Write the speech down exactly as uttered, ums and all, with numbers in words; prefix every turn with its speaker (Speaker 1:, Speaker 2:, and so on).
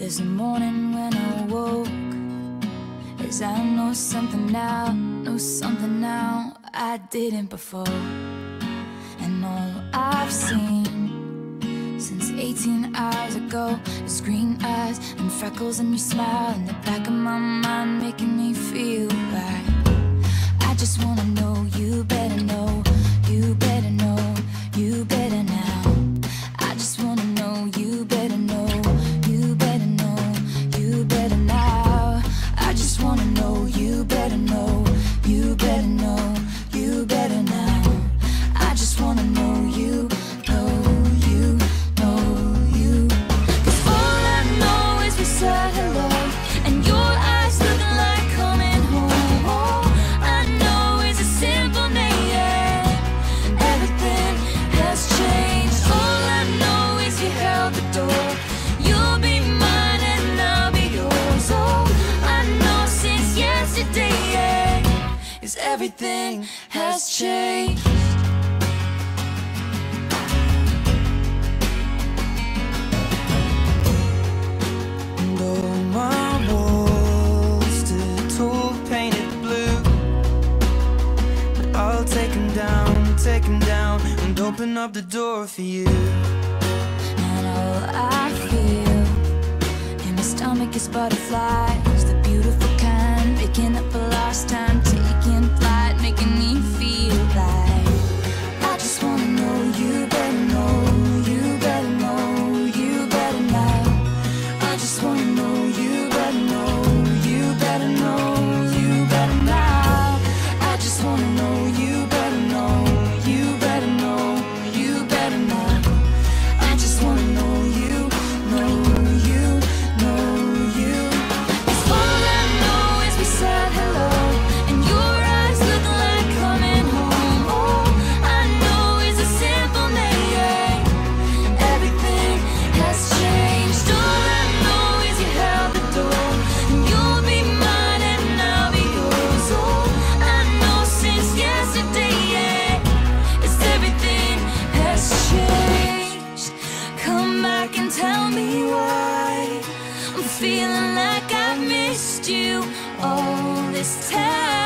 Speaker 1: There's a morning when I woke, as I know something now, know something now I didn't before. And all I've seen since eighteen hours ago is green eyes and freckles and your smile in the back of my mind, making me feel right. I just wanna know, you better know, you better know, you better now. I just wanna know, you better know, you better know, you better now. I just wanna know, you better know, you better know, you better now. I just wanna know, you know, you know, you. 'Cause all I know is we said hello, and your eyes looking like coming home. All I know is a simple name. Everything has changed. All I know is you held the door. You'll be mine and I'll be yours. All I know since yesterday is everything has changed.
Speaker 2: Take him down, take him down, and open up the door for you.
Speaker 1: And all I feel in my stomach is butterflies, the beautiful kind, making up for lost time, taking flight, making me feel like I just wanna know, you better know, you better know, you better now. I just wanna know, you better know, you better know, you better now. I just wanna know, you feeling like I've missed you all this time.